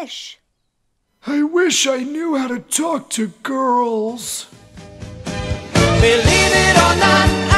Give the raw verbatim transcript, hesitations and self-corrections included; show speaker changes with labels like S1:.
S1: wish?
S2: I wish I knew how to talk to girls.
S3: Believe it or not,